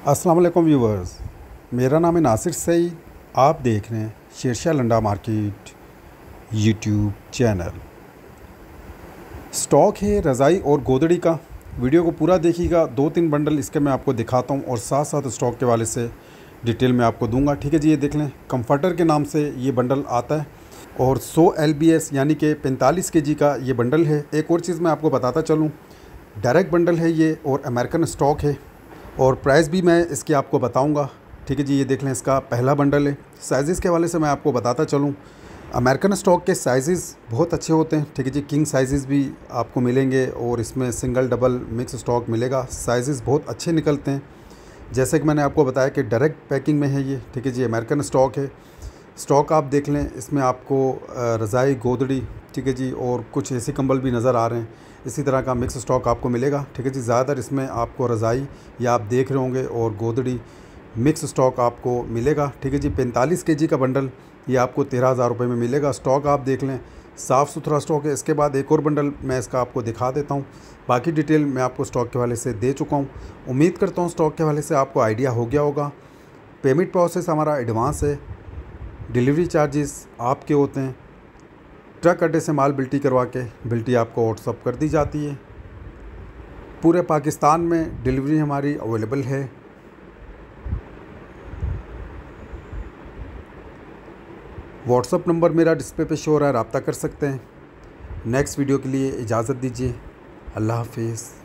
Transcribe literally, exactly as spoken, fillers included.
अस्सलाम वालेकुम व्यूवर्स, मेरा नाम है नासिर सईद। आप देख रहे हैं Shershah Landa market YouTube channel. Stock है रज़ाई और गोदड़ी का। वीडियो को पूरा देखिएगा। दो तीन बंडल इसके मैं आपको दिखाता हूँ और साथ साथ स्टॉक के वाले से डिटेल में आपको दूंगा। ठीक है जी, ये देख लें, कंफर्टर के नाम से ये बंडल आता है और सौ एल बी एस यानी कि पैंतालीस के जी का ये बंडल है। एक और चीज़ मैं आपको बताता चलूँ, डायरेक्ट बंडल है ये और अमेरिकन स्टॉक है और प्राइस भी मैं इसकी आपको बताऊंगा। ठीक है जी, ये देख लें, इसका पहला बंडल है। साइज़ के हवाले से मैं आपको बताता चलूँ, अमेरिकन स्टॉक के साइज़ बहुत अच्छे होते हैं। ठीक है जी, किंग साइज़ भी आपको मिलेंगे और इसमें सिंगल डबल मिक्स स्टॉक मिलेगा। साइज़ बहुत अच्छे निकलते हैं। जैसे कि मैंने आपको बताया कि डायरेक्ट पैकिंग में है ये। ठीक है जी, अमेरिकन स्टॉक है। स्टॉक आप देख लें, इसमें आपको रज़ाई, गोदड़ी, ठीक है जी, और कुछ ऐसे कंबल भी नज़र आ रहे हैं। इसी तरह का मिक्स स्टॉक आपको मिलेगा। ठीक है जी, ज़्यादातर इसमें आपको रज़ाई या आप देख रहे होंगे और गोदड़ी मिक्स स्टॉक आपको मिलेगा। ठीक है जी, पैंतालीस के जी का बंडल ये आपको तेरह हज़ार रुपये में मिलेगा। स्टॉक आप देख लें, साफ़ सुथरा स्टॉक है। इसके बाद एक और बंडल मैं इसका आपको दिखा देता हूँ। बाकी डिटेल मैं आपको स्टॉक के हवाले से दे चुका हूँ। उम्मीद करता हूँ स्टॉक के हवाले से आपको आइडिया हो गया होगा। पेमेंट प्रोसेस हमारा एडवांस है। डिलीवरी चार्जेस आपके होते हैं। ट्रक अड्डे से माल बिल्टी करवा के बिल्टी आपको व्हाट्सअप कर दी जाती है। पूरे पाकिस्तान में डिलीवरी हमारी अवेलेबल है। व्हाट्सअप नंबर मेरा डिस्प्ले पे शो हो रहा है, रब्ता कर सकते हैं। नेक्स्ट वीडियो के लिए इजाज़त दीजिए। अल्लाह हाफिज़।